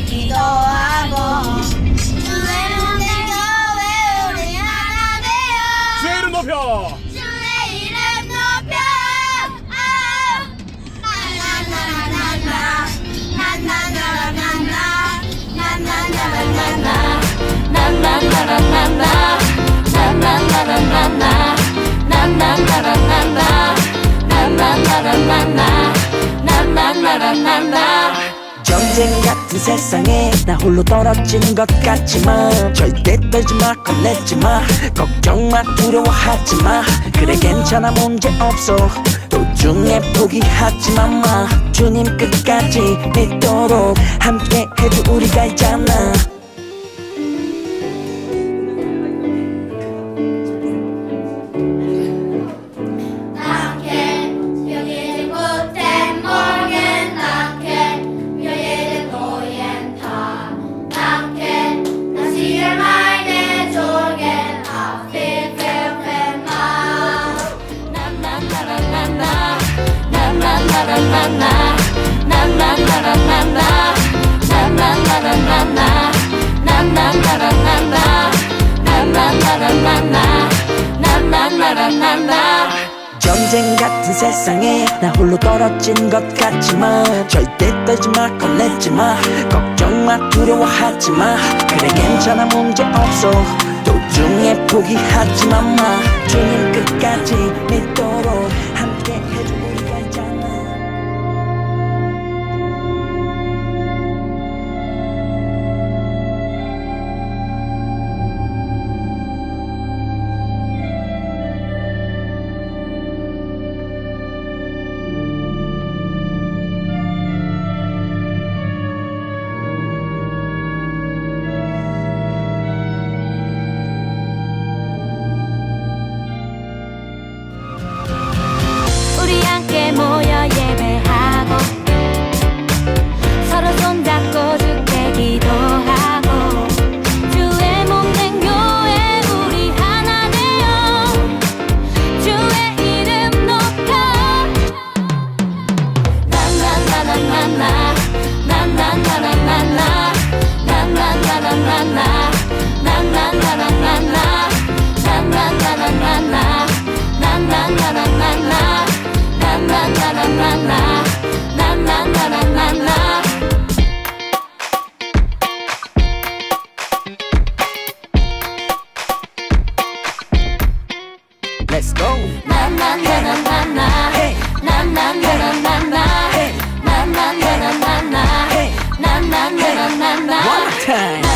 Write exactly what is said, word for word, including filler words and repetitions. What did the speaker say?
기도하고 주의 몸된 교회 우리 하나 되어 주의 이름 높여 주의 이름 높여 나나나나나 나나나나나 나나나나나 나나나나나 나나나나나 나나나나나 나나나나나 나나나나나 전쟁 같은 세상에 나 홀로 떨어진 것 같지만 절대 떨지마 겁내지마 걱정마 두려워하지마 그래 괜찮아 문제없어 도중에 포기하지마 마 주님 끝까지 믿도록 함께 해도 우리가 있잖아 전쟁 같은 세상에 나 홀로 떨어진 것 같지만 절대 떨지마 겁내지마 걱정마 두려워하지마 그래 괜찮아 문제없어 도중에 포기하지마 마 주님 끝까지 믿도록 함께 해줘 우리가 있잖아 우리 함께 모여 예배하고 서로 손잡고 주께 기도하고 주의 몸된 교회 우리 하나 되어 주의 이름 높여 나나나나나나 나나나나나나 나나나나나나 나나나나나나 나나나나나나 나나나나나나 나나나나나나 나나나나나나 Let's go 나나나나나나 나나나나나나 나나나나나나 나나나나나나 One more time